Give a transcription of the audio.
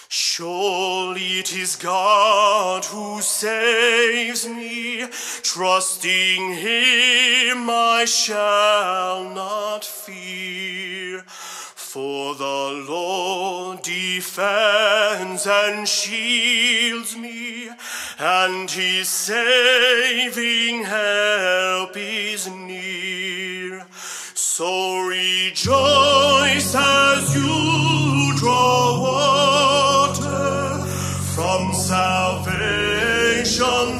Surely it is God who saves me, trusting him I shall not fear. For the Lord defends and shields me, and his saving help is near. So rejoice as you draw water from salvation's